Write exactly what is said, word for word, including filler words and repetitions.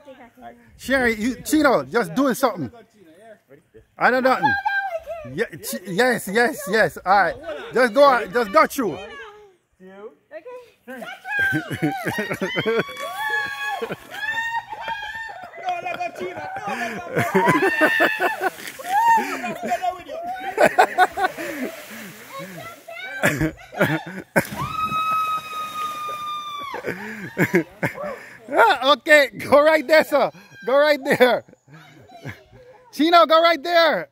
Sherry, you, Chino, just doing something. I know nothing. Yeah, yes, yes, yes. All right. Just go on. Just go through. Okay. Okay, go right there, sir. Go right there. Chino, go right there.